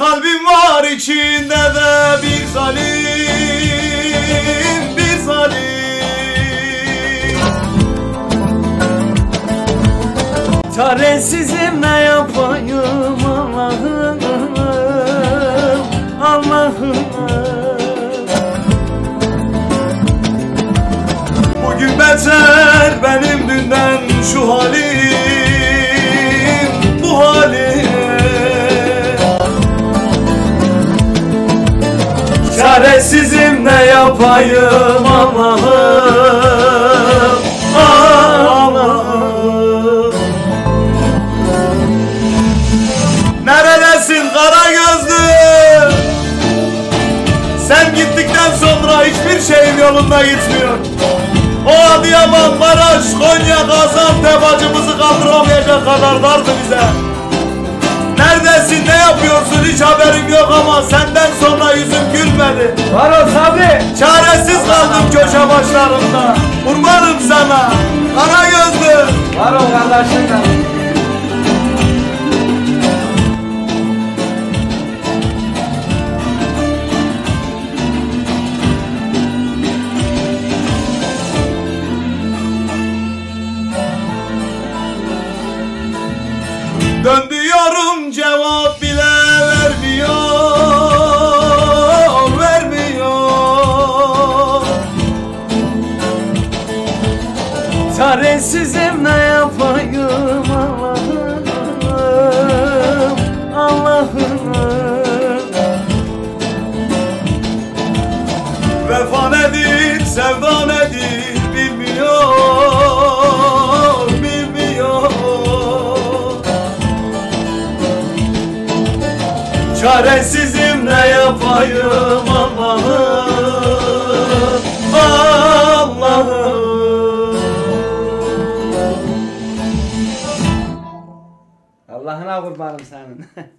Kalbim var içinde de bir zalim, bir zalim. Çaresizim, ne yapayım Allah'ım, Allah'ım. Bugün beter benim dünden şu halim, bu halim. Çaresizim, ne yapayım Allah'ım, Allah'ım. Neredesin kara gözlü? Sen gittikten sonra hiçbir şeyim yolunda gitmiyor. O Adıyaman, Maraş, Konya, Gaziantep acımızı kaldıramayacak kadar dardı bize. Neredesin, ne yapıyorsun hiç haberim yok ama senden sonra yüzüm gülmedi. Var ol Sabri. Çaresiz kaldım köşe başlarında. Kurbanım sana kara gözlü. Var ol kardeşim benim. Dön diyorum cevap bile vermiyor, vermiyor. Çaresizim, ne yapayım Allah'ım, Allah'ım. Vefa nedir, sevda nedir bilmiyor, bilmiyor. Çaresizim, ne yapayım Allah'ım, Allah'ım. Allah'ına kurbanım senin.